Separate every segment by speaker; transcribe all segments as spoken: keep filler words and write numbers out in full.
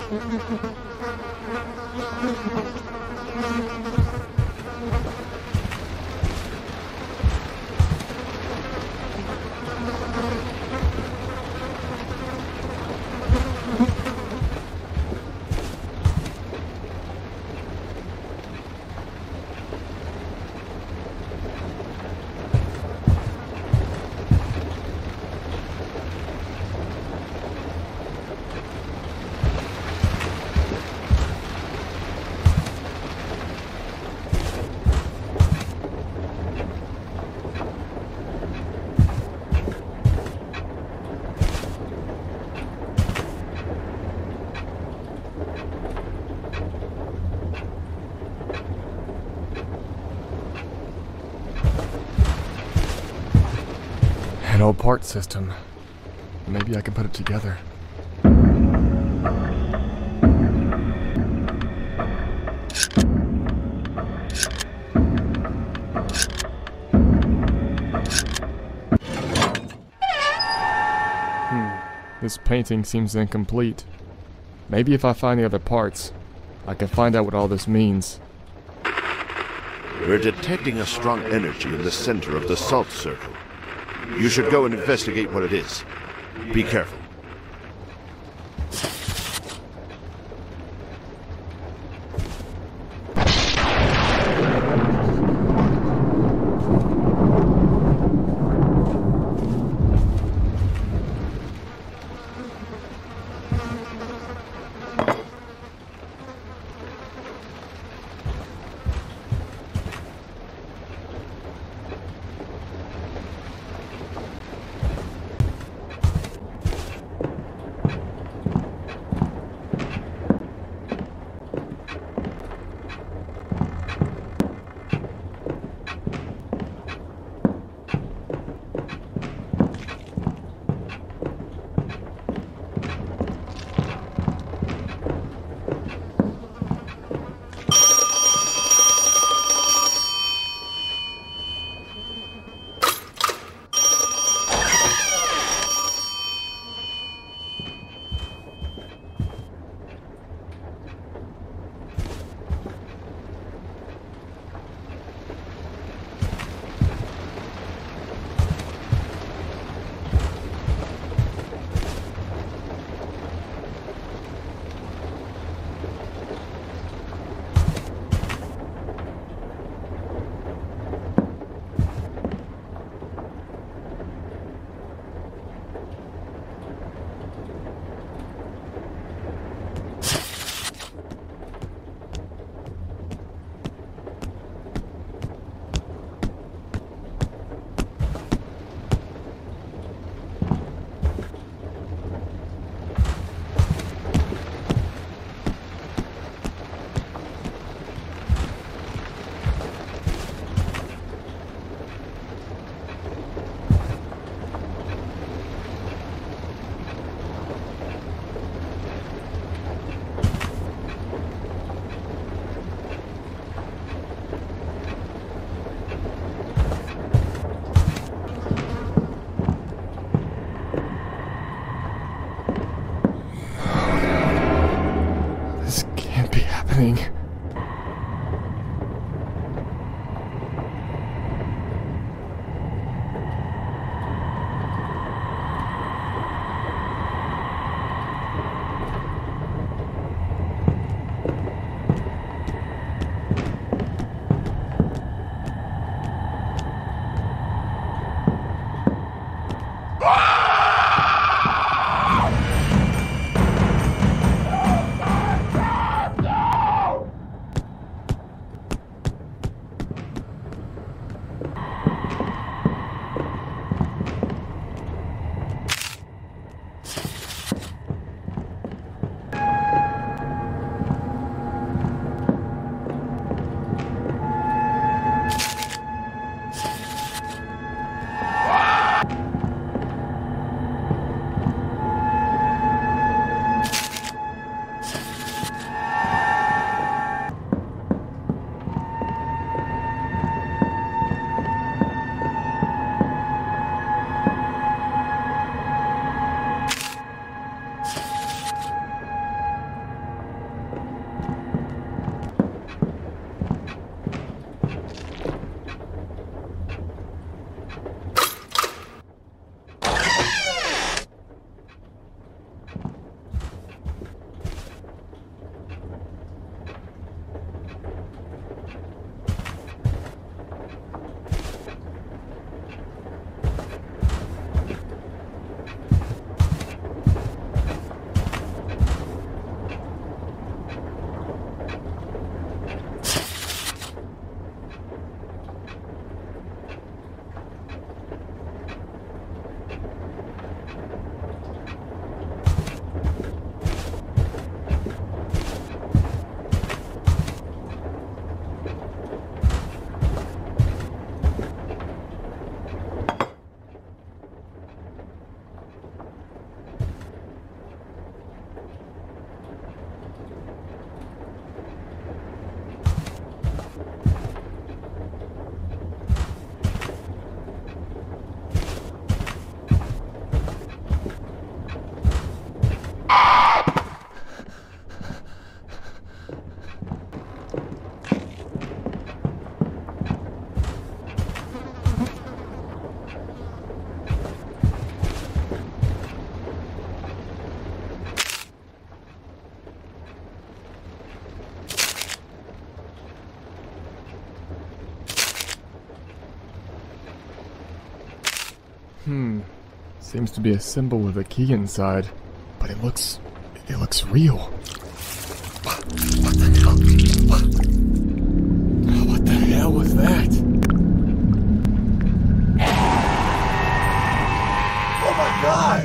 Speaker 1: An old part system. Maybe I can put it together. Hmm. This painting seems incomplete. Maybe if I find the other parts, I can find out what all this means.
Speaker 2: We're detecting a strong energy in the center of the salt circle. You should go and investigate what it is. Be careful.
Speaker 1: happening? Seems to be a symbol with a key inside, but it looks... it looks real. What, what the hell? What? What the hell was that? Oh my god!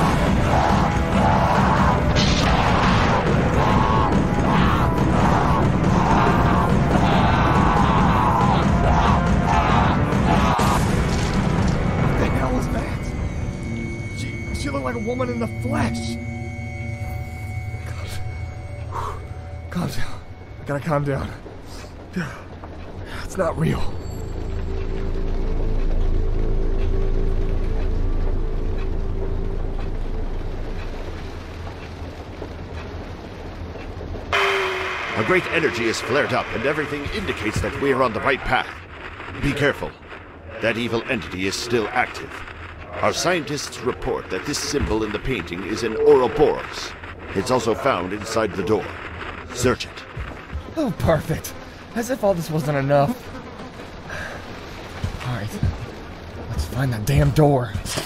Speaker 1: What the hell was that? She, she looked like a woman in the flesh. Calm down. I gotta calm down. It's not real.
Speaker 2: A great energy is flared up, and everything indicates that we are on the right path. Be careful. That evil entity is still active. Our scientists report that this symbol in the painting is an Ouroboros. It's also found inside the door. Search it.
Speaker 1: Oh, perfect. As if all this wasn't enough. Alright. Let's find that damn door.